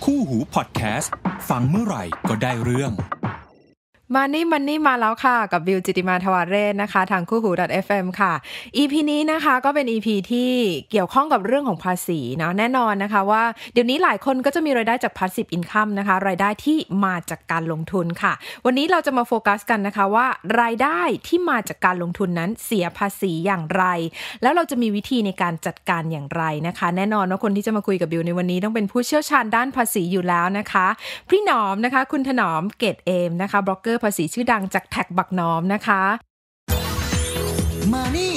คู่หูพอดแคสต์ฟังเมื่อไหร่ก็ได้เรื่องมันนี่มาแล้วค่ะกับบิวจิติมาทวาเรศนะคะทางคู่หู .fm ค่ะ EP นี้นะคะก็เป็น EP ที่เกี่ยวข้องกับเรื่องของภาษีนะแน่นอนนะคะว่าเดี๋ยวนี้หลายคนก็จะมีรายได้จาก Passive Income นะคะรายได้ที่มาจากการลงทุนค่ะวันนี้เราจะมาโฟกัสกันนะคะว่ารายได้ที่มาจากการลงทุนนั้นเสียภาษีอย่างไรแล้วเราจะมีวิธีในการจัดการอย่างไรนะคะแน่นอนว่าคนที่จะมาคุยกับบิวในวันนี้ต้องเป็นผู้เชี่ยวชาญด้านภาษีอยู่แล้วนะคะพี่หนอมนะคะคุณถนอมเกตเอมนะคะบล็อกเกอร์ภาษีชื่อดังจากแท็กบักน้อมนะคะมานี่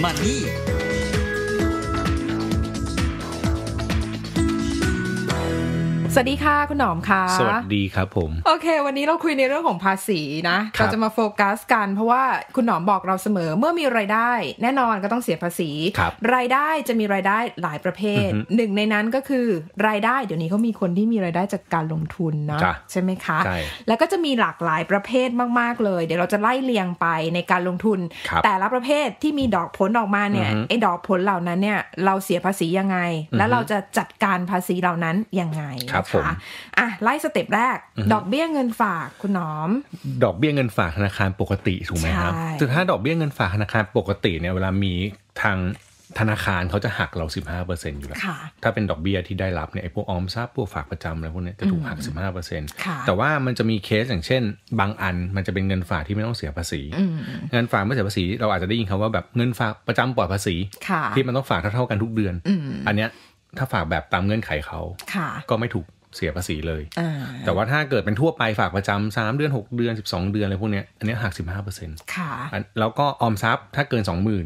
สวัสดีค่ะคุณหนอมค่ะสวัสดีครับผมโอเควันนี้เราคุยในเรื่องของภาษีนะเราจะมาโฟกัสกันเพราะว่าคุณหนอมบอกเราเสมอเมื่อมีรายได้แน่นอนก็ต้องเสียภาษีรายได้จะมีรายได้หลายประเภทหนึ่งในนั้นก็คือรายได้เดี๋ยวนี้เขามีคนที่มีรายได้จากการลงทุนนะใช่ไหมคะแล้วก็จะมีหลากหลายประเภทมากๆเลยเดี๋ยวเราจะไล่เรียงไปในการลงทุนแต่ละประเภทที่มีดอกผลออกมาเนี่ยไอ้ดอกผลเหล่านั้นเนี่ยเราเสียภาษียังไงแล้วเราจะจัดการภาษีเหล่านั้นยังไงนะคะไล่สเต็ปแรกดอกเบี้ยเงินฝากคุณหนอมดอกเบี้ยเงินฝากธนาคารปกติถูกไหมครับคือถ้าดอกเบี้ยเงินฝากธนาคารปกติเนี่ยเวลามีทางธนาคารเขาจะหักเรา 15% อยู่แล้วถ้าเป็นดอกเบี้ยที่ได้รับเนี่ยไอ้พวกออมทรัพย์พวกฝากประจำอะไรพวกนี้จะถูกหัก 15% แต่ว่ามันจะมีเคสอย่างเช่นบางอันมันจะเป็นเงินฝากที่ไม่ต้องเสียภาษีเงินฝากไม่เสียภาษีเราอาจจะได้ยินคำว่าแบบเงินฝากประจำปลอดภาษีที่มันต้องฝากเท่ากันทุกเดือนอันเนี้ยถ้าฝากแบบตามเงื่อนไขเขาก็ไม่ถูกเสียภาษีเลยแต่ว่าถ้าเกิดเป็นทั่วไปฝากประจำ3เดือน6เดือน12เดือนอะไรพวกนี้อันนี้หัก 15% ค่ะแล้วก็ออมทรัพย์ถ้าเกิน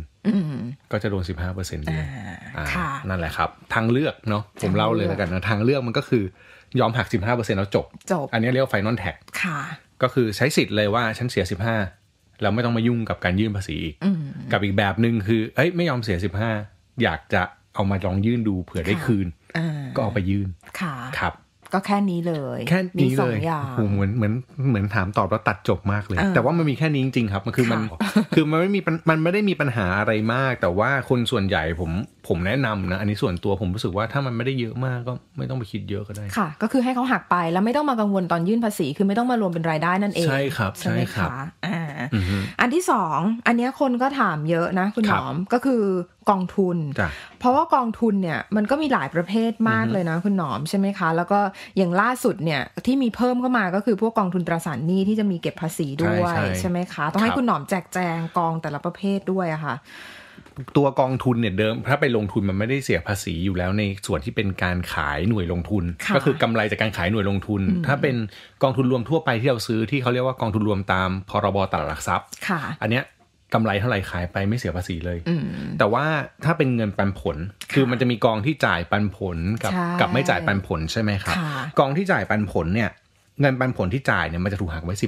20,000 ก็จะโดน 15% ด้วยนั่นแหละครับทางเลือกเนาะผมเล่าเลยแล้วกันนะทางเลือกมันก็คือยอมหัก 15% แล้วจบอันนี้เรียกว่า Final Tax ก็คือใช้สิทธิ์เลยว่าฉันเสีย 15แล้วไม่ต้องมายุ่งกับการยื่นภาษีอีกกับอีกแบบนึงคือไม่ยอมเสีย 15อยากจะเอามาลองยื่นดูเผื่อได้คืนก็เอาไปยื่นครับก็แค่นี้เลยแค่นี้เลยเหมือนถามตอบแล้วตัดจบมากเลยแต่ว่ามันมีแค่นี้จริงๆครับมันคือมันไม่ได้มีปัญหาอะไรมากแต่ว่าคนส่วนใหญ่ผมแนะนำนะอันนี้ส่วนตัวผมรู้สึกว่าถ้ามันไม่ได้เยอะมากก็ไม่ต้องไปคิดเยอะก็ได้ค่ะก็คือให้เขาหักไปแล้วไม่ต้องมากังวลตอนยื่นภาษีคือไม่ต้องมารวมเป็นรายได้นั่นเองใช่ครับใช่ครับอันที่2อันนี้คนก็ถามเยอะนะคุณหนอมก็คือกองทุนเพราะว่ากองทุนเนี่ยมันก็มีหลายประเภทมากเลยนะคุณหนอมใช่ไหมคะแล้วก็อย่างล่าสุดเนี่ยที่มีเพิ่มเข้ามาก็คือพวกกองทุนตราสารหนี้ที่จะมีเก็บภาษีด้วยใช่ไหมคะต้องให้คุณหนอมแจกแจงกองแต่ละประเภทด้วยอะค่ะตัวกองทุนเนี่ยเดิมถ้าไปลงทุนมันไม่ได้เสียภาษีอยู่แล้วในส่วนที่เป็นการขายหน่วยลงทุนก็คือกำไรจากการขายหน่วยลงทุนถ้าเป็นกองทุนรวมทั่วไปที่เราซื้อที่เขาเรียกว่ากองทุนรวมตามพรบตลาดหลักทรัพย์อันเนี้ยกำไรเท่าไหร่ขายไปไม่เสียภาษีเลยแต่ว่าถ้าเป็นเงินปันผลคือมันจะมีกองที่จ่ายปันผลกับไม่จ่ายปันผลใช่ไหมครับกองที่จ่ายปันผลเนี่ยเงินปันผลที่จ่ายเนี่ยมันจะถูกหักไว้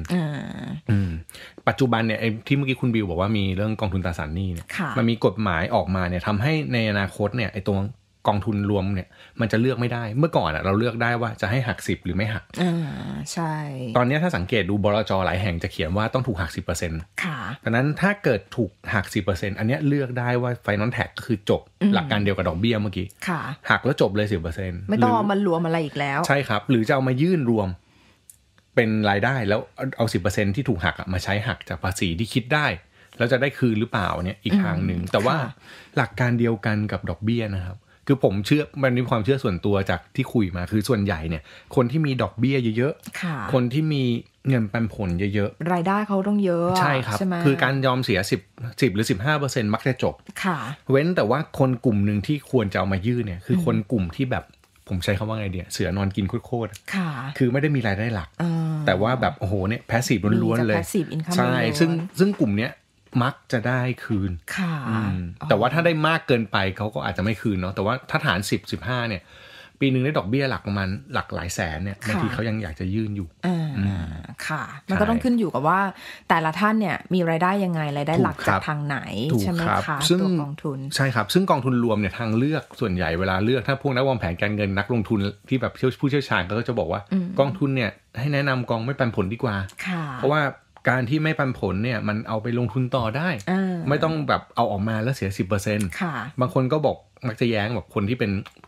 10% ปัจจุบันเนี่ยที่เมื่อกี้คุณบิวบอกว่ามีเรื่องกองทุนตราสารหนี้เนี่ยมันมีกฎหมายออกมาเนี่ยทำให้ในอนาคตเนี่ยไอ้ตัวกองทุนรวมเนี่ยมันจะเลือกไม่ได้เมื่อก่อนเราเลือกได้ว่าจะให้หัก10หรือไม่หักใช่ตอนนี้ถ้าสังเกตดูบลจ.หลายแห่งจะเขียนว่าต้องถูกหัก 10% ค่ะดังนั้นถ้าเกิดถูกหัก 10% อันนี้เลือกได้ว่า Final Tax ก็คือจบหลักการเดียวกับดอกเบี้ยเมื่อกี้หักแล้วจบเลย 10% ไม่ต้องเอามารวมอะไรอีกแล้วใช่ครับหรือจะเอามายื่นรวมเป็นรายได้แล้วเอา 10% ที่ถูกหักมาใช้หักจากภาษีที่คิดได้แล้วจะได้คืนหรือเปล่าเนี่ยอีกทางนึงแต่ว่าหลักการเดียวกันกับดอกเบี้ยนะครับคือผมเชื่อมันมีความเชื่อส่วนตัวจากที่คุยมาคือส่วนใหญ่เนี่ยคนที่มีดอกเบี้ยเยอะๆคนที่มีเงินปันผลเยอะๆรายได้เขาต้องเยอะใช่ครับคือการยอมเสีย10หรือ 15% มักจะจบเว้นแต่ว่าคนกลุ่มนึงที่ควรจะเอามายื่นเนี่ยคือคนกลุ่มที่แบบผมใช้คำว่าไงเดียเสือนอนกินโคตรๆคือไม่ได้มีรายได้หลักแต่ว่าแบบโอ้โหเนี่ยแพสซีฟล้วนๆเลยใช่ซึ่งกลุ่มเนี้ยมักจะได้คืนแต่ว่าถ้าได้มากเกินไปเขาก็อาจจะไม่คืนเนาะแต่ว่าถ้าฐาน10-15เนี่ยปีนึงได้ดอกเบี้ยหลักประมาณหลักหลายแสนเนี่ยบางทีเขายังอยากจะยื่นอยู่ค่ะมันก็ต้องขึ้นอยู่กับว่าแต่ละท่านเนี่ยมีรายได้ยังไงรายได้หลักจากทางไหนใช่ไหมคะตัวกองทุนใช่ครับซึ่งกองทุนรวมเนี่ยทางเลือกส่วนใหญ่เวลาเลือกถ้าพวกนักวางแผนการเงินนักลงทุนที่แบบผู้เชี่ยวชาญก็จะบอกว่ากองทุนเนี่ยให้แนะนำกองไม่ปันผลดีกว่าเพราะว่าการที่ไม่ปันผลเนี่ยมันเอาไปลงทุนต่อได้ไม่ต้องแบบเอาออกมาแล้วเสีย 10% บางคนก็บอกมักจะแย้งแบบคนที่เป็น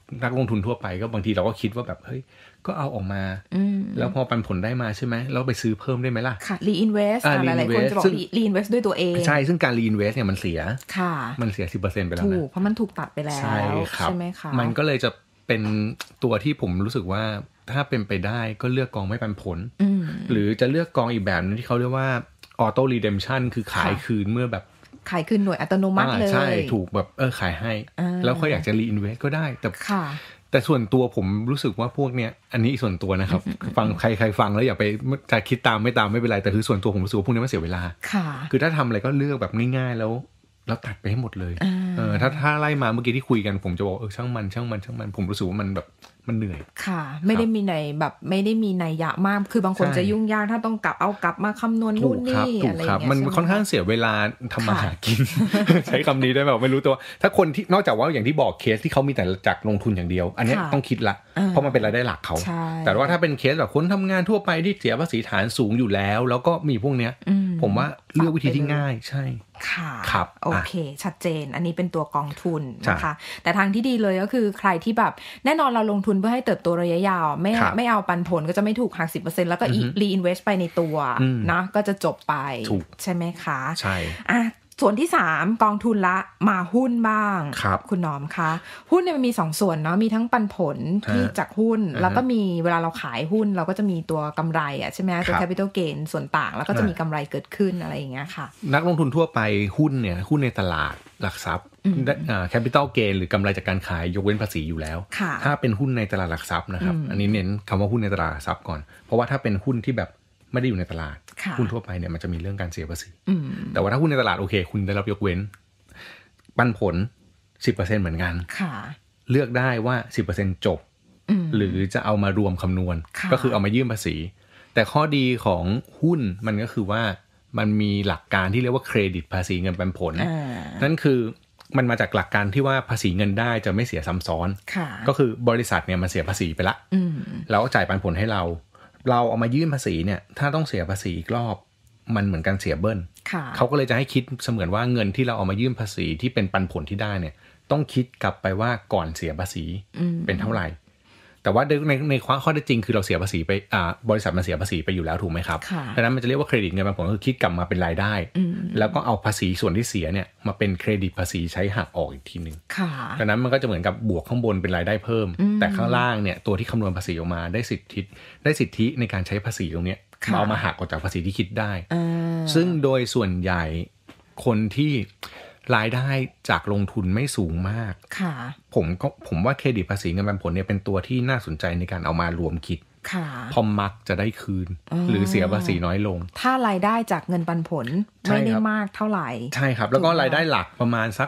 นักลงทุนทั่วไปก็บางทีเราก็คิดว่าแบบเฮ้ยก็เอาออกมาแล้วพอปันผลได้มาใช่ไหมแล้วไปซื้อเพิ่มได้ไหมล่ะค่ะ reinvest หลายๆคนจะบอก reinvest ด้วยตัวเองใช่ซึ่งการ reinvest เนี่ยมันเสียค่ะมันเสีย 10% ไปแล้วนะถูกเพราะมันถูกตัดไปแล้วใช่ไหมคะมันก็เลยจะเป็นตัวที่ผมรู้สึกว่าถ้าเป็นไปได้ก็เลือกกองไม่ปันผลหรือจะเลือกกองอีกแบบนึงที่เขาเรียกว่า auto redemption คือขายคืนเมื่อแบบขายคืนหน่วยอัตโนมัติเลยใช่ถูกแบบขายให้แล้วเขาอยากจะ reinvest ก็ได้แต่ส่วนตัวผมรู้สึกว่าพวกเนี้ยอันนี้ส่วนตัวนะครับฟังใครฟังแล้วอย่าไปจะคิดตามไม่เป็นไรแต่คือส่วนตัวผมรู้สึกว่าพวกนี้มันเสียเวลาคือถ้าทำอะไรก็เลือกแบบง่ายๆแล้วตัดไปให้หมดเลยถ้าไล่มาเมื่อกี้ที่คุยกันผมจะบอกช่างมันผมรู้สึกว่ามันแบบมันเหนื่อยค่ะไม่ได้มีในแบบไม่ได้มีนัยยะมากคือบางคนจะยุ่งยากถ้าต้องกลับมาคำนวณนู่นนี่อะไรอย่างเงี้ยมันค่อนข้างเสียเวลาทำมาหากินใช้คำนี้ได้แบบไม่รู้ตัวถ้าคนที่นอกจากว่าอย่างที่บอกเคสที่เขามีแต่จากลงทุนอย่างเดียวอันนี้ต้องคิดละเพราะมันเป็นรายได้หลักเขาแต่ว่าถ้าเป็นเคสแบบคนทำงานทั่วไปที่เสียภาษีฐานสูงอยู่แล้วก็มีพวกเนี้ยผมว่าเลือกวิธีที่ง่ายใช่ค่ะครับโอเคชัดเจนอันนี้เป็นตัวกองทุนนะคะแต่ทางที่ดีเลยก็คือใครที่แบบแน่นอนเราลงทุนเพื่อให้เติบโตระยะยาวไม่เอาปันผลก็จะไม่ถูกหัก 10% แล้วก็reinvest ไปในตัวนะก็จะจบไปใช่ไหมคะใช่ส่วนที่3กองทุนละมาหุ้นบ้างคุณน้อมคะหุ้นเนี่ยมันมี2ส่วนเนาะมีทั้งปันผลที่จากหุ้นแล้วก็มีเวลาเราขายหุ้นเราก็จะมีตัวกำไรใช่ไหมตัว capital gain ส่วนต่างแล้วก็จะมีกำไรเกิดขึ้นอะไรอย่างเงี้ยค่ะนักลงทุนทั่วไปหุ้นในตลาดหลักทรัพย์capital gain หรือกำไรจากการขายยกเว้นภาษีอยู่แล้วถ้าเป็นหุ้นในตลาดหลักทรัพย์นะครับอันนี้เน้นคำว่าหุ้นในตลาดหลักทรัพย์ก่อนเพราะว่าถ้าเป็นหุ้นที่แบบไม่ได้อยู่ในตลาดหุ้นทั่วไปเนี่ยมันจะมีเรื่องการเสียภาษีแต่ว่าถ้าหุ้นในตลาดโอเคคุณได้รับยกเว้นปันผล 10% เหมือนกันเลือกได้ว่า 10% จบหรือจะเอามารวมคำนวณก็คือเอามายื่นภาษีแต่ข้อดีของหุ้นมันก็คือว่ามันมีหลักการที่เรียกว่าเครดิตภาษีเงินปันผลนั่นคือมันมาจากหลักการที่ว่าภาษีเงินได้จะไม่เสียซ้ำซ้อนก็คือบริษัทเนี่ยมันเสียภาษีไปละแล้วจ่ายปันผลให้เราเอามายื่นภาษีเนี่ยถ้าต้องเสียภาษีอีกรอบมันเหมือนกันเสียเบิ้ลเขาก็เลยจะให้คิดเสมือนว่าเงินที่เราเอามายื่นภาษีที่เป็นปันผลที่ได้เนี่ยต้องคิดกลับไปว่าก่อนเสียภาษีเป็นเท่าไหร่แต่ว่าในข้อเท็จจริงคือเราเสียภาษีไปบริษัทมันเสียภาษีไปอยู่แล้วถูกไหมครับดังนั้นมันจะเรียกว่าเครดิตเงินปันผลคือคิดกลับมาเป็นรายได้แล้วก็เอาภาษีส่วนที่เสียเนี่ยมาเป็นเครดิตภาษีใช้หักออกอีกทีนึงดังนั้นมันก็จะเหมือนกับบวกข้างบนเป็นรายได้เพิ่มแต่ข้างล่างเนี่ยตัวที่คำนวณภาษีออกมาได้สิทธิในการใช้ภาษีตรงนี้เอามาหักออกจากภาษีที่คิดได้ซึ่งโดยส่วนใหญ่คนที่รายได้จากลงทุนไม่สูงมากผมว่าเครดิตภาษีเงินปันผลเนี่ยเป็นตัวที่น่าสนใจในการเอามารวมคิดพอมักจะได้คืนหรือเสียภาษีน้อยลงถ้ารายได้จากเงินปันผลไม่ได้มากเท่าไหร่ใช่ครับแล้วก็รายได้หลักประมาณ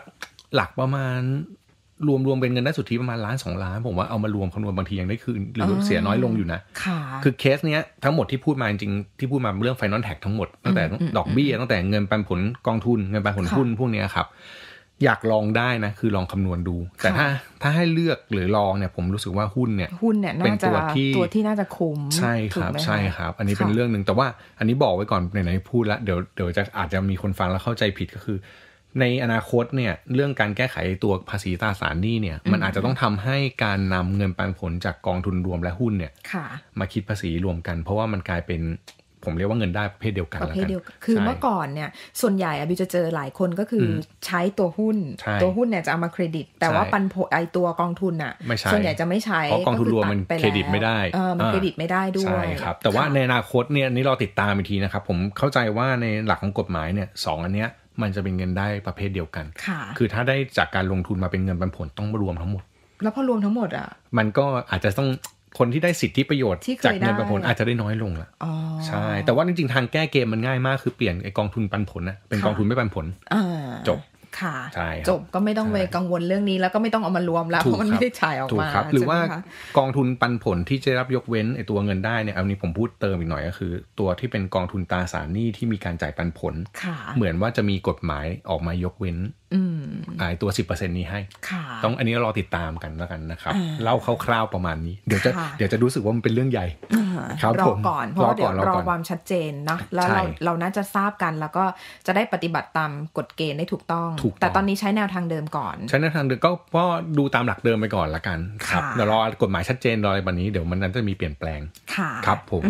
รวมเป็นเงินได้สุทธิประมาณ1-2 ล้านผมว่าเอามารวมคำนวณบางทียังได้คืนหรือเสียน้อยลงอยู่นะคือเคสเนี้ยทั้งหมดที่พูดมาจริงๆที่พูดมาเรื่อง Final Tax ทั้งหมดตั้งแต่ดอกเบี้ยตั้งแต่เงินปันผลกองทุนเงินปันผลหุ้นพวกนี้ครับอยากลองได้นะคือลองคำนวณดูแต่ถ้าให้เลือกหรือลองเนี่ยผมรู้สึกว่าหุ้นเนี่ยเป็นตัวที่น่าจะคุ้มใช่ครับอันนี้เป็นเรื่องนึงแต่ว่าอันนี้บอกไว้ก่อนไหนๆพูดแล้วเดี๋ยวจะอาจจะมีคนฟังแล้วเข้าใจผิดก็คือในอนาคตเนี่ยเรื่องการแก้ไขตัวภาษีตราสารหนี้เนี่ยมันอาจจะต้องทำให้การนำเงินปันผลจากกองทุนรวมและหุ้นเนี่ยมาคิดภาษีรวมกันเพราะว่ามันกลายเป็นผมเรียกว่าเงินได้ประเภทเดียวกันประเภทเดียวคือเมื่อก่อนเนี่ยส่วนใหญ่บิวจะเจอหลายคนก็คือใช้ตัวหุ้นเนี่ยจะเอามาเครดิตแต่ว่าปันผลไอตัวกองทุนอ่ะส่วนใหญ่จะไม่ใช้เพราะกองทุนรวมมันเครดิตไม่ได้มันเครดิตไม่ได้ด้วยใช่ครับแต่ว่าในอนาคตเนี่ยนี่เราติดตามอีกทีนะครับผมเข้าใจว่าในหลักของกฎหมายเนี่ย2อันเนี้ยมันจะเป็นเงินได้ประเภทเดียวกันคือถ้าได้จากการลงทุนมาเป็นเงินปันผลต้องรวมทั้งหมดแล้วพอรวมทั้งหมดอ่ะมันก็อาจจะต้องคนที่ได้สิทธิประโยชน์จากเงินปันผลอาจจะได้น้อยลงละใช่แต่ว่าจริงๆทางแก้เกมมันง่ายมากคือเปลี่ยนไอ้กองทุนปันผลนะเป็นกองทุนไม่ปันผลจบค่ะจบก็ไม่ต้องไปกังวลเรื่องนี้แล้วก็ไม่ต้องเอามารวมแล้วเพราะมันไม่ได้จ่ายออกมาหรือว่ากองทุนปันผลที่จะรับยกเว้นไอ้ตัวเงินได้เนี่ยอันนี้ผมพูดเติมอีกหน่อยก็คือตัวที่เป็นกองทุนตราสารหนี้ที่มีการจ่ายปันผลเหมือนว่าจะมีกฎหมายออกมายกเว้นตัว 10% นี้ให้ต้องอันนี้รอติดตามกันแล้วกันนะครับเล่าคร่าวๆประมาณนี้เดี๋ยวจะรู้สึกว่ามันเป็นเรื่องใหญ่รอก่อนเพราะเดี๋ยวรอความชัดเจนเนาะแล้วเราน่าจะทราบกันแล้วก็จะได้ปฏิบัติตามกฎเกณฑ์ได้ถูกต้องแต่ตอนนี้ใช้แนวทางเดิมก่อนใช้แนวทางเดิมก็ดูตามหลักเดิมไปก่อนละกันครับเดี๋ยวรอกฎหมายชัดเจนรออะไรแบบนี้เดี๋ยวมันนั้นจะมีเปลี่ยนแปลงครับผม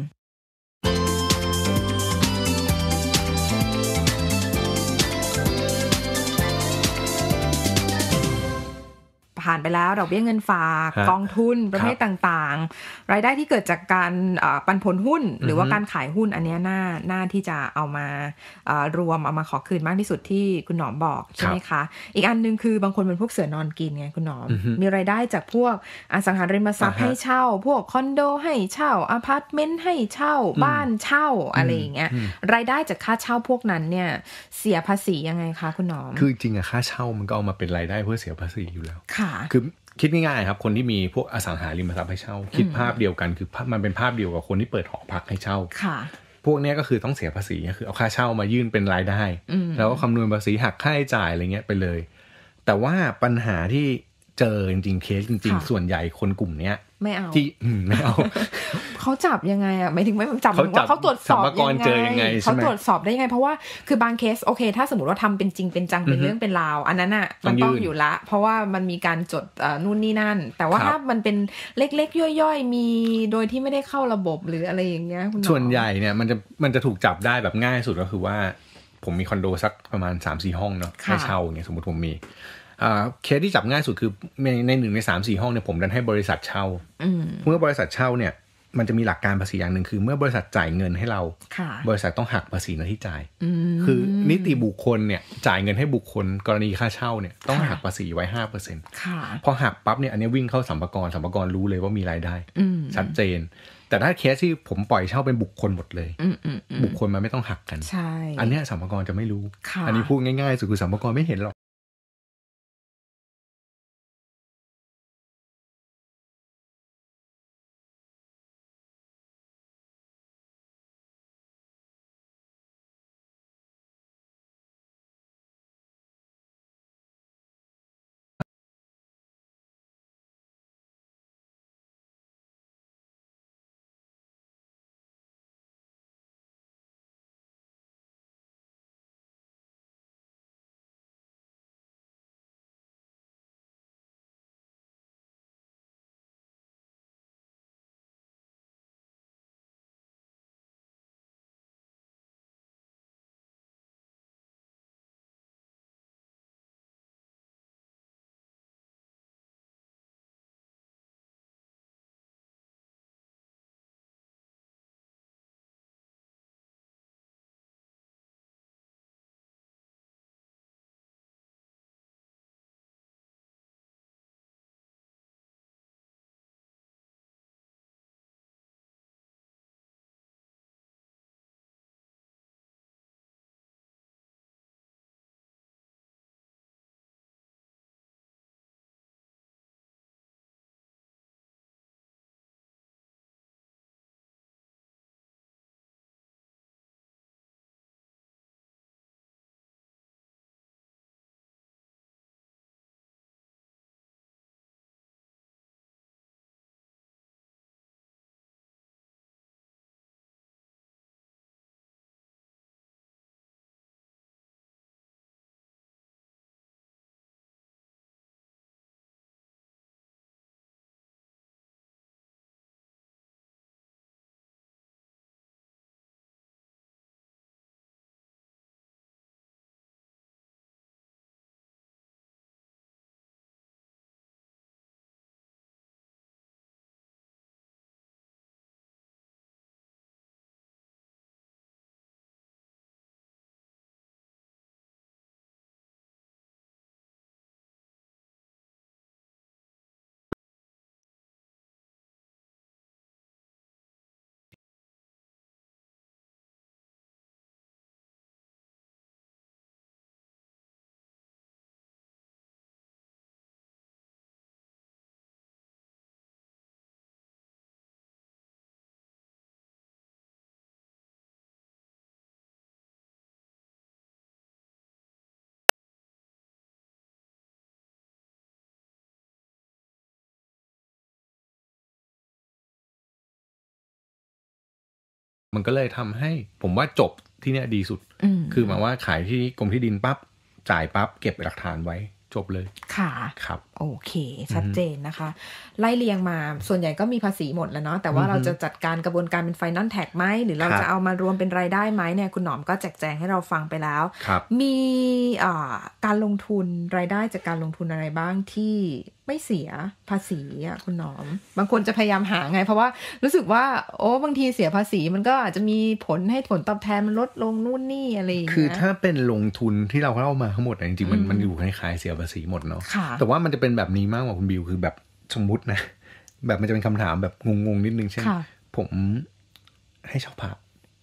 ผ่านไปแล้วดอกเบี้ยเงินฝากกองทุนประเภทต่างๆรายได้ที่เกิดจากการปันผลหุ้นหรือว่าการขายหุ้นอันนี้น่าที่จะเอามารวมเอามาขอคืนมากที่สุดที่คุณหนอมบอกใช่ไหมคะอีกอันนึงคือบางคนเป็นพวกเสือนอนกินไงคุณหนอมมีรายได้จากพวกอสังหาริมทรัพย์ให้เช่าพวกคอนโดให้เช่าอพาร์ตเมนต์ให้เช่าบ้านเช่าอะไรอย่างเงี้ยรายได้จากค่าเช่าพวกนั้นเนี่ยเสียภาษียังไงคะคุณหนอมคือจริงอะค่าเช่ามันก็เอามาเป็นรายได้เพื่อเสียภาษีอยู่แล้วคือคิดง่ายๆครับคนที่มีพวกอสังหาริมทรัพย์ให้เช่าคิดภาพเดียวกันคือมันเป็นภาพเดียวกับคนที่เปิดหอพักให้เช่าพวกนี้ก็คือต้องเสียภาษีก็คือเอาค่าเช่ามายื่นเป็นรายได้แล้วก็คำนวณภาษีหักค่าใช้จ่ายอะไรเงี้ยไปเลยแต่ว่าปัญหาที่เจอจริงๆเคสจริงๆส่วนใหญ่คนกลุ่มเนี้ยไม่เอาที่ไม่เอาเขาจับยังไงอ่ะหมายถึงไม่จับว่าเขาตรวจสอบยังไงเขาตรวจสอบได้ยังไงเพราะว่าคือบางเคสโอเคถ้าสมมติว่าทำเป็นจริงเป็นจังเป็นเรื่องเป็นราวอันนั้นอ่ะมันต้องอยู่ละเพราะว่ามันมีการจดนู่นนี่นั่นแต่ว่าถ้ามันเป็นเล็กๆย่อยๆมีโดยที่ไม่ได้เข้าระบบหรืออะไรอย่างเงี้ยส่วนใหญ่เนี่ยมันจะถูกจับได้แบบง่ายสุดก็คือว่าผมมีคอนโดสักประมาณ 3-4 ห้องเนาะให้เช่าอย่างเงี้ยสมมติผมมีเคสที่จับง่ายสุดคือใน1ใน 3-4 ห้องเนี่ยผมดันให้บริษัทเช่าเมื่อบริษัทเช่าเนี่ยมันจะมีหลักการภาษีอย่างหนึ่งคือเมื่อบริษัทจ่ายเงินให้เราบริษัทต้องหักภาษีหน้าที่จ่ายคือนิติบุคคลเนี่ยจ่ายเงินให้บุคคลกรณีค่าเช่าเนี่ยต้องหักภาษีไว้ 5% พอหักปั๊บเนี่ยอันนี้วิ่งเข้าสรรพากรรู้เลยว่ามีรายได้ชัดเจนแต่ถ้าเคสที่ผมปล่อยเช่าเป็นบุคคลหมดเลยบุคคลมันไม่ต้องหักกันอันนี้สรรพากรจะไม่รู้อันนี้พูดง่ายๆสุดคือสรรพากรไม่เห็นหรอกมันก็เลยทำให้ผมว่าจบที่เนี่ยดีสุดคือหมายว่าขายที่กรมที่ดินปั๊บจ่ายปั๊บเก็บหลักฐานไว้จบเลยค่ะครับโอเคชัดเจนนะคะไล่เรียงมาส่วนใหญ่ก็มีภาษีหมดแล้วเนาะแต่ว่าเราจะจัดการกระบวนการเป็น Final Tax ไหมหรือเราจะเอามารวมเป็นรายได้ไหมเนี่ยคุณหนอมก็แจกแจงให้เราฟังไปแล้วมีการลงทุนรายได้จากการลงทุนอะไรบ้างที่ไม่เสียภาษีอ่ะคุณหนอมบางคนจะพยายามหาไงเพราะว่ารู้สึกว่าโอ้บางทีเสียภาษีมันก็อาจจะมีผลให้ผลตอบแทนมันลดลงนู่นนี่อะไรอย่างเงี้ยคือถ้าเป็นลงทุนที่เราเข้ามาทั้งหมดจริงๆมันอยู่คล้ายๆเสียภาษีหมดเนาะแต่ว่ามันจะเป็นแบบนี้มากกว่าคุณบิวคือแบบสมมุตินะแบบมันจะเป็นคำถามแบบงงๆนิดนึงเช่นผมให้เช่าพระ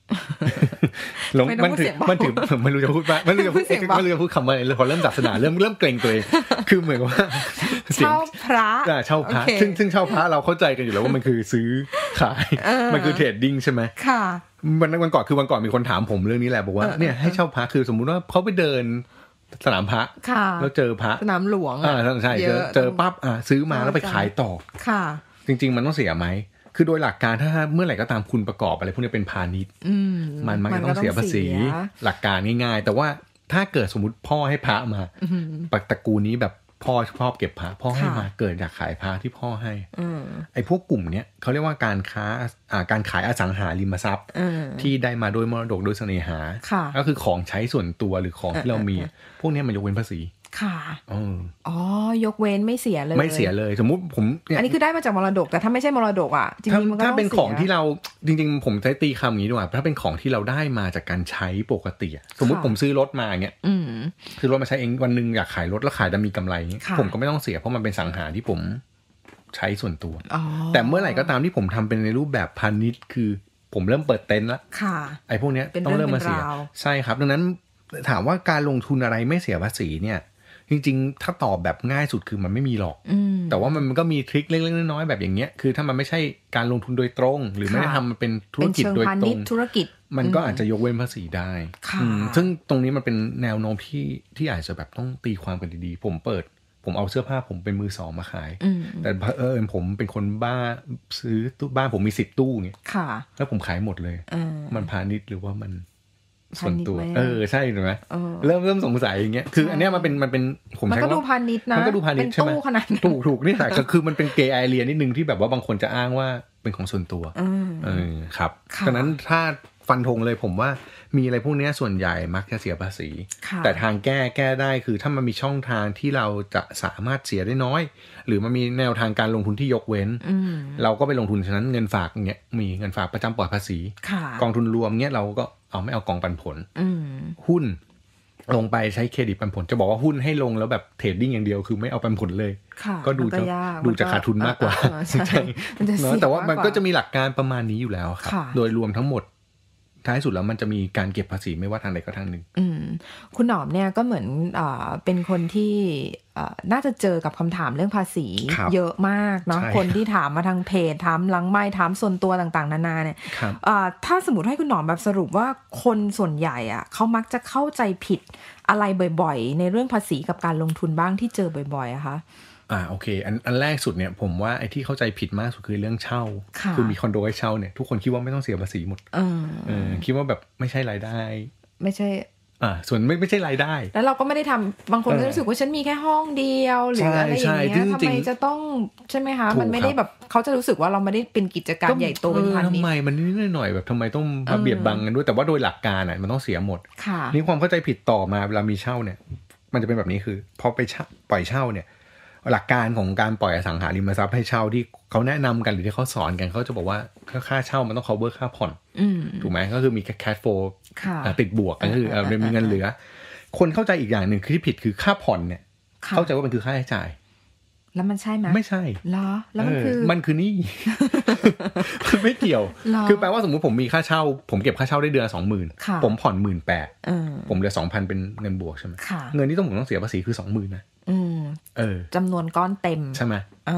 มันถือไม่รู้จะพูดว่าไม่รู้จะพูดคำว่าอะไรพอเริ่มศาสนาเริ่มเกรงตัวเองคือเหมือนว่าเช่าพระซึ่งเช่าพระเราเข้าใจกันอยู่แล้วว่ามันคือซื้อขายมันคือเทรดดิ้งใช่ไหมค่ะวันก่อนมีคนถามผมเรื่องนี้แหละบอกว่าเนี่ยให้เช่าพระคือสมมุติว่าเขาไปเดินสนามพระแล้วเจอพระสนามหลวงใช่เจอปั๊บซื้อมาแล้วไปขายต่อค่ะจริงๆมันต้องเสียไหมคือโดยหลักการถ้าเมื่อไหร่ก็ตามคุณประกอบอะไรพวกนี้เป็นพาณิชย์มันก็ต้องเสียภาษีหลักการง่ายๆแต่ว่าถ้าเกิดสมมุติพ่อให้พระมาตระกูลนี้แบบพ่อชอบเก็บพระพ่อให้มาเกิดอยากขายพระที่พ่อให้ไอ้พวกกลุ่มเนี้ยเขาเรียกว่าการขายอสังหาริมทรัพย์ที่ได้มาโดยมรดกโดยเสน่หาก็คือของใช้ส่วนตัวหรือของที่เรามีพวกนี้มันยกเว้นภาษีค่ะยกเว้นไม่เสียเลยสมมุติผมอันนี้คือได้มาจากมรดกแต่ถ้าไม่ใช่มรดกอ่ะจริงๆมันก็ถ้าเป็นของที่เราจริงๆผมใช้ตีคำอย่างนี้ดีกว่าถ้าเป็นของที่เราได้มาจากการใช้ปกติสมมุติผมซื้อรถมาเงี้ยซื้อรถมาใช้เองวันนึงอยากขายรถแล้วขายแล้วมีกำไรผมก็ไม่ต้องเสียเพราะมันเป็นสังหาที่ผมใช้ส่วนตัวแต่เมื่อไหร่ก็ตามที่ผมทำเป็นในรูปแบบพาณิชย์คือผมเริ่มเปิดเต็นท์แล้วไอ้พวกนี้ต้องเริ่มมาเสียใช่ครับดังนั้นถามว่าการลงทุนอะไรไม่เสียภาษีเนี่ยจริงๆถ้าตอบแบบง่ายสุดคือมันไม่มีหรอกแต่ว่ามันก็มีทริคเล็กๆน้อยๆแบบอย่างเงี้ยคือถ้ามันไม่ใช่การลงทุนโดยตรงหรือไม่ได้ทำมันเป็นธุรกิจโดยตรงมันก็อาจจะยกเว้นภาษีได้ซึ่งตรงนี้มันเป็นแนวโน้มที่อาจจะแบบต้องตีความกันดีๆผมเอาเสื้อผ้าผมเป็นมือสองมาขายแต่ผมเป็นคนบ้าซื้อตู้บ้านผมมี10 ตู้เงี้ยแล้วผมขายหมดเลยมันพาณิชย์หรือว่ามันส่วนตัวใช่ถูกไหมเริ่มสงสัยอย่างเงี้ยคืออันเนี้ยมันเป็นผมใช้ว่ามันก็ดูพาณิชย์นะมันก็ดูพาณิชย์ใช่ไหมถูกนี่แหละคือมันเป็นเกย์ไอเรียนิดนึงที่แบบว่าบางคนจะอ้างว่าเป็นของส่วนตัวครับฉะนั้นถ้าฟันธงเลยผมว่ามีอะไรพวกนี้ส่วนใหญ่มักจะเสียภาษีแต่ทางแก้ได้คือถ้ามันมีช่องทางที่เราจะสามารถเสียได้น้อยหรือมันมีแนวทางการลงทุนที่ยกเว้นเราก็ไปลงทุนฉะนั้นเงินฝากเงี้ยมีเงินฝากประจำปลอดภาษีกองทุนรวมเงี้ยเราก็ไม่เอากองปันผลหุ้นลงไปใช้เครดิตปันผลจะบอกว่าหุ้นให้ลงแล้วแบบเทรดดิ้งอย่างเดียวคือไม่เอาปันผลเลยก็ดูจะขาดทุนมากกว่าใช่แต่ว่ามันก็จะมีหลักการประมาณนี้อยู่แล้วครับโดยรวมทั้งหมดท้ายสุดแล้วมันจะมีการเก็บภาษีไม่ว่าทางใดก็ทางหนึ่งคุณหนอมเนี่ยก็เหมือนเป็นคนที่น่าจะเจอกับคำถามเรื่องภาษีเยอะมากเนาะคนที่ถามมาทางเพจถามหลังไมค์ถามส่วนตัวต่างๆนานาเนี่ยถ้าสมมติให้คุณหนอมแบบสรุปว่าคนส่วนใหญ่อ่ะเขามักจะเข้าใจผิดอะไรบ่อยๆในเรื่องภาษีกับการลงทุนบ้างที่เจอบ่อยๆอะคะโอเคอันแรกสุดเนี่ยผมว่าไอ้ที่เข้าใจผิดมากสุดคือเรื่องเช่าคือมีคอนโดให้เช่าเนี่ยทุกคนคิดว่าไม่ต้องเสียภาษีหมดคิดว่าแบบไม่ใช่รายได้ไม่ใช่ส่วนไม่ใช่รายได้แล้วเราก็ไม่ได้ทำบางคนก็รู้สึกว่าฉันมีแค่ห้องเดียวหรืออะไรอย่างเงี้ยทำไมจะต้องใช่ไหมคะมันไม่ได้แบบเขาจะรู้สึกว่าเราไม่ได้เป็นกิจการใหญ่โตเป็นพันนี้ทำไมมันนิดหน่อยแบบทำไมต้องมาเบียดบังกันด้วยแต่ว่าโดยหลักการมันต้องเสียหมดนี่ความเข้าใจผิดต่อมาเวลามีเช่าเนี่ยมันจะเป็นแบบนี้คือพอไปปล่อยเช่าเนี่ยหลักการของการปล่อยอสังหาริมทรัพย์ให้เช่าที่เขาแนะนำกันหรือที่เขาสอนกันเขาจะบอกว่าค่าเช่ามันต้อง cover ค่าผ่อนถูกไหมก็คือมี cash flow ติดบวกก็คือมีเงินเหลือคนเข้าใจอีกอย่างหนึ่งคือที่ผิดคือค่าผ่อนเนี่ยเข้าใจว่ามันคือค่าใช้จ่ายแล้วมันใช่ไหมไม่ใช่เหรอแล้วมันคือหนี้ ไม่เกี่ยวคือแปลว่าสมมุติผมมีค่าเช่าผมเก็บค่าเช่าได้เดือนละ 20,000 ผมผ่อน 18,000 ผมเหลือ 2,000 เป็นเงินบวกใช่ไหมเงินที่ผมต้องเสียภาษีคือ 20,000 นะจำนวนก้อนเต็มใช่ไหม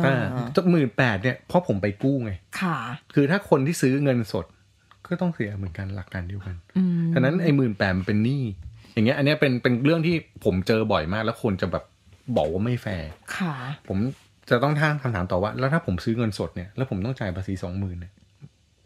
18,000เนี่ยเพราะผมไปกู้ไงคือถ้าคนที่ซื้อเงินสดก็ต้องเสียเหมือนกันหลักการเดียวกันฉะนั้นไอ้ 18,000 มันเป็นหนี้อย่างเงี้ยอันนี้เป็นเรื่องที่ผมเจอบ่อยมากแล้วคนจะแบบบอกว่าไม่แฟร์ผมจะต้องถามคำถามต่อว่าแล้วถ้าผมซื้อเงินสดเนี่ยแล้วผมต้องจ่ายภาษี 20,000 เนี่ย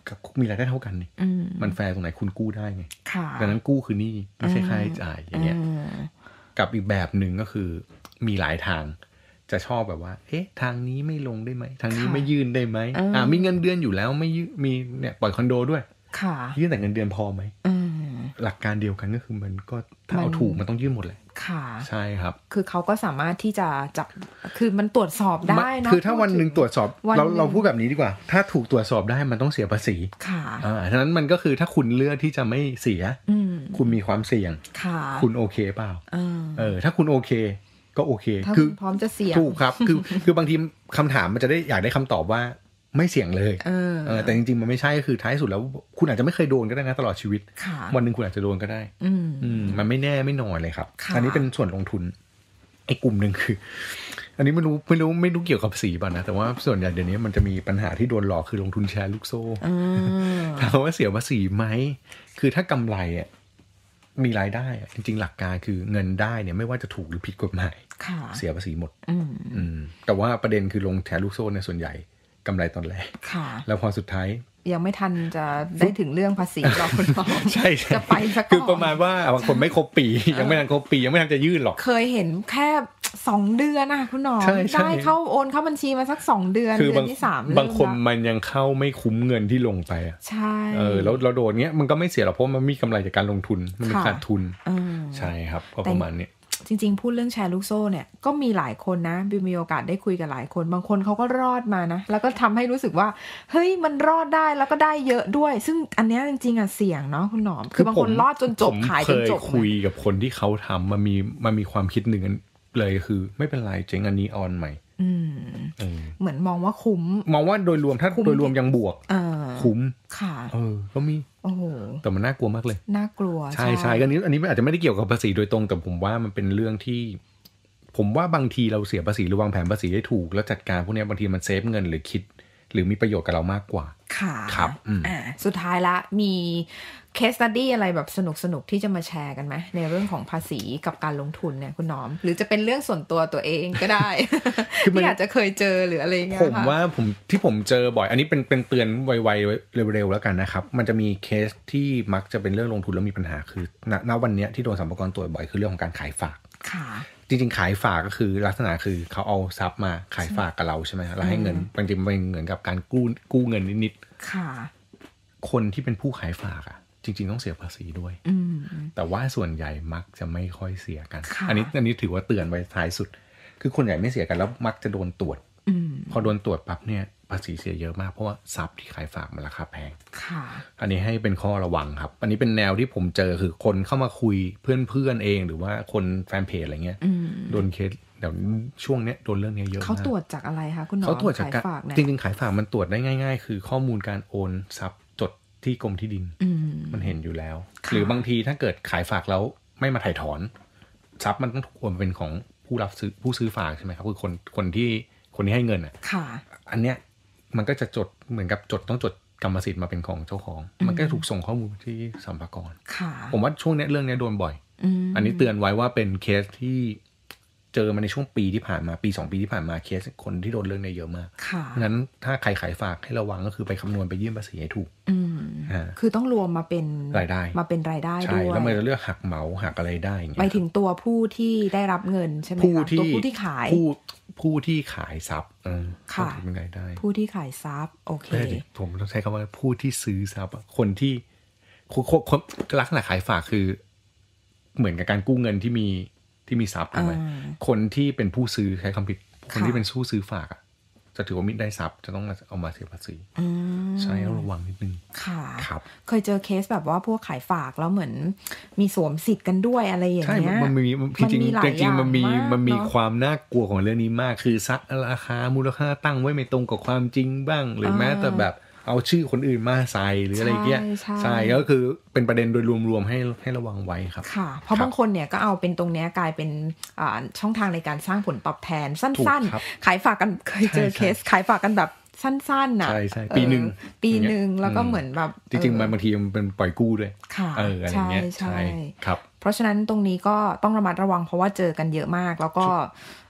กับมีรายได้เท่ากันนี่มันแฟร์ตรงไหนคุณกู้ได้ไงดังนั้นกู้คือหนี้ไม่ใช่ค่าใช้จ่ายอย่างเงี้ยกับอีกแบบหนึ่งก็คือมีหลายทางจะชอบแบบว่าทางนี้ไม่ลงได้ไหมทางนี้ไม่ยื่นได้ไหมมีเงินเดือนอยู่แล้วไม่มีเนี่ยปล่อยคอนโดด้วยยื่นแต่เงินเดือนพอไหมหลักการเดียวกันก็คือมันก็ถ้าเอาถูกมันต้องยื่นหมดแหละใช่ครับคือเขาก็สามารถที่จะจับคือมันตรวจสอบได้นะคือถ้าวันนึงตรวจสอบเราพูดแบบนี้ดีกว่าถ้าถูกตรวจสอบได้มันต้องเสียภาษีฉะนั้นมันก็คือถ้าคุณเลือกที่จะไม่เสียคุณมีความเสี่ยงคุณโอเคเปล่าถ้าคุณโอเคก็โอเคคือพร้อมจะเสี่ยงถูกครับคือบางทีคำถามมันจะได้อยากได้คำตอบว่าไม่เสี่ยงเลยแต่จริงๆมันไม่ใช่ก็คือท้ายสุดแล้วคุณอาจจะไม่เคยโดนก็ได้นะตลอดชีวิตวันนึงคุณอาจจะโดนก็ได้มันไม่แน่ไม่นอนเลยครับอันนี้เป็นส่วนลงทุนไอ้กลุ่มนึงคืออันนี้ไม่รู้เกี่ยวกับสีป่ะนะแต่ว่าส่วนใหญ่เดี๋ยวนี้มันจะมีปัญหาที่โดนหลอกคือลงทุนแชร์ลูกโซ่ถามว่าเสียภาษีไหมคือถ้ากำไรอ่ะมีรายได้จริงๆหลักการคือเงินได้เนี่ยไม่ว่าจะถูกหรือผิดกฎหมายเสียภาษีหมดแต่ว่าประเด็นคือลงแชร์ลูกโซ่ในส่วนใหญ่กำไรตอนแรกแล้วพอสุดท้ายยังไม่ทันจะได้ถึงเรื่องภาษีหรอกคุณน้องใช่จะไปสักคือประมาณว่าบางคนไม่ครบปียังไม่ทันครบปียังไม่ทันจะยื่นหรอกเคยเห็นแค่2เดือนนะคุณน้องได้เข้าโอนเข้าบัญชีมาสัก2เดือนเดือนที่3 บางคนมันยังเข้าไม่คุ้มเงินที่ลงไปอ่ะใช่แล้วเราโดนเงี้ยมันก็ไม่เสียหรอกเพราะมันมีกำไรจากการลงทุนมันขาดทุนใช่ครับก็ประมาณนี้จริงๆพูดเรื่องแชร์ลูกโซ่เนี่ยก็มีหลายคนนะบิวมีโอกาสได้คุยกับหลายคนบางคนเขาก็รอดมานะแล้วก็ทำให้รู้สึกว่าเฮ้ยมันรอดได้แล้วก็ได้เยอะด้วยซึ่งอันนี้จริงๆอ่ะเสี่ยงเนาะคุณหนอมคือบางคนรอดจนจบขายจนจบคุยกับคนที่เขาทำมันมีความคิดหนึ่งเลยคือไม่เป็นไรเจ๊งอันนี้ออนใหม่เหมือนมองว่าคุ้มมองว่าโดยรวมถ้าโดยรวมยังบวกคุ้มค่ะก็มีโอ้โหแต่มันน่ากลัวมากเลยน่ากลัวใช่อันนี้อาจจะไม่ได้เกี่ยวกับภาษีโดยตรงแต่ผมว่ามันเป็นเรื่องที่ผมว่าบางทีเราเสียภาษีหรือวางแผนภาษีได้ถูกแล้วจัดการพวกนี้บางทีมันเซฟเงินหรือคิดหรือมีประโยชน์กับเรามากกว่าค่ะครับสุดท้ายละมีเคสสตัดดี้อะไรแบบสนุกที่จะมาแชร์กันไหมในเรื่องของภาษีกับการลงทุนเนี่ยคุณน้อมหรือจะเป็นเรื่องส่วนตัวเองก็ได้ ที่อาจจะเคยเจอหรืออะไรเงี้ยผมว่าผมเจอบ่อยอันนี้เป็นเตือนไวๆเร็วๆแล้วกันนะครับมันจะมีเคสที่มักจะเป็นเรื่องลงทุนแล้วมีปัญหาคือณวันนี้ที่โดนสรรพากรตรวจบ่อยคือเรื่องของการขายฝากค่ะจริงๆขายฝากก็คือลักษณะคือเขาเอาทรัพย์มาขายฝากกับเราใช่ไหมแล้วให้เงินบางทีมันเป็นเหมือนกับการกู้เงินนิดๆค่ะคนที่เป็นผู้ขายฝากอ่ะจริงๆต้องเสียภาษีด้วยแต่ว่าส่วนใหญ่มักจะไม่ค่อยเสียกันอันนี้ถือว่าเตือนไว้ท้ายสุดคือคนใหญ่ไม่เสียกันแล้วมักจะโดนตรวจพอโดนตรวจปั๊บเนี่ยภาษีเสียเยอะมากเพราะว่าทรัพย์ที่ขายฝากมันราคาแพงอันนี้ให้เป็นข้อระวังครับอันนี้เป็นแนวที่ผมเจอคือคนเข้ามาคุยเพื่อนเองหรือว่าคนแฟนเพจอะไรเงี้ยโดนเคสเดี๋ยวช่วงนี้โดนเรื่องนี้เยอะมากเขาตรวจจากอะไรคะคุณน้องเขาตรวจจากจริงๆขายฝากมันตรวจได้ง่ายๆคือข้อมูลการโอนทรัพย์จดที่กรมที่ดินมันเห็นอยู่แล้วหรือบางทีถ้าเกิดขายฝากแล้วไม่มาถ่ายถอนทรัพย์มันต้องถูกโอนเป็นของผู้ซื้อฝากใช่ไหมครับคือคนที่ให้เงินอ่ะอันเนี้ยมันก็จะจดเหมือนกับต้องจดกรรมสิทธิ์มาเป็นของเจ้าของมันก็ถูกส่งข้อมูลที่สรรพากรผมว่าช่วงนี้เรื่องนี้โดนบ่อยอันนี้เตือนไว้ว่าเป็นเคสที่เจอมาในช่วงปีที่ผ่านมาปี2ปีที่ผ่านมาเคสคนที่โดนเรื่องนี้เยอะมากงั้นถ้าใครขายฝากให้ระวังก็คือไปคำนวณไปยื่นภาษีให้ถูกคือต้องรวมมาเป็นรายได้ด้วยใช่แล้วมันจะเลือกหักเหมาหักอะไรได้อย่างเงี้ยไปถึงตัวผู้ที่ได้รับเงินใช่ไหมคะตัวผู้ที่ขายผู้ที่ขายทรัพย์ค่ะเป็นรายได้ผู้ที่ขายทรัพย์โอเคผมต้องใช้คำว่าผู้ที่ซื้อทรัพย์คนที่ลักษณะขายฝากคือเหมือนกับการกู้เงินที่มีทรัพย์ถูกไหมคนที่เป็นผู้ซื้อใช้คำผิดคนที่เป็นผู้ซื้อฝากจะถือว่ามิได้ทรัพย์จะต้องเอามาเสียภาษีใช่ต้องระวังนิดนึงค่ะครับเคยเจอเคสแบบว่าพวกขายฝากแล้วเหมือนมีสวมสิทธิ์กันด้วยอะไรอย่างเงี้ยใช่มันมีจริงมันมีความน่ากลัวของเรื่องนี้มากคือซักราคามูลค่าตั้งไว้ไม่ตรงกับความจริงบ้างหรือแม้แต่แบบเอาชื่อคนอื่นมาใส่หรืออะไรเงี้ยใช่ก็คือเป็นประเด็นโดยรวมๆให้ระวังไว้ครับค่ะเพราะบางคนเนี่ยก็เอาเป็นตรงนี้กลายเป็นช่องทางในการสร้างผลตอบแทนสั้นๆขายฝากกันเคยเจอเคสขายฝากกันแบบสั้นๆน่ะใช่ปีนึงแล้วก็เหมือนแบบจริงๆบางทีมันเป็นปล่อยกู้ด้วยอะไรเงี้ยใช่ครับเพราะฉะนั้นตรงนี้ก็ต้องระมัดระวังเพราะว่าเจอกันเยอะมากแล้วก็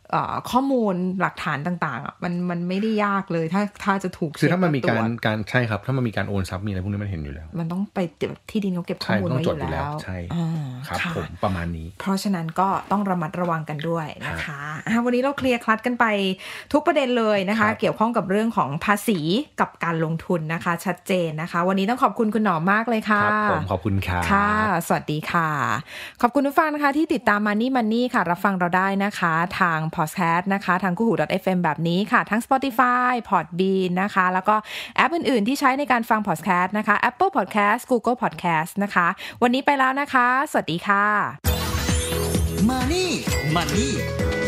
ข้อมูลหลักฐานต่างๆมันไม่ได้ยากเลยถ้าจะถูกคือถ้ามันมีการใช่ครับถ้ามันมีการโอนทรัพย์มีอะไรพวกนี้มันเห็นอยู่แล้วมันต้องไปที่ดินเขาเก็บข้อมูลไว้อยู่แล้วใช่ครับผมประมาณนี้เพราะฉะนั้นก็ต้องระมัดระวังกันด้วยนะคะวันนี้เราเคลียร์คลัดกันไปทุกประเด็นเลยนะคะเกี่ยวข้องกับเรื่องของภาษีกับการลงทุนนะคะชัดเจนนะคะวันนี้ต้องขอบคุณคุณหนอมมากเลยค่ะครับผมขอบคุณค่ะค่ะสวัสดีค่ะขอบคุณผู้ฟังนะคะที่ติดตาม Money Money ค่ะรับฟังเราได้นะคะทาง podcast นะคะทางคู่หู .fm แบบนี้ค่ะทั้ง Spotify Podbean นะคะแล้วก็แอปอื่นๆที่ใช้ในการฟัง podcast นะคะ Apple Podcast Google Podcast นะคะวันนี้ไปแล้วนะคะสวัสดีค่ะ Money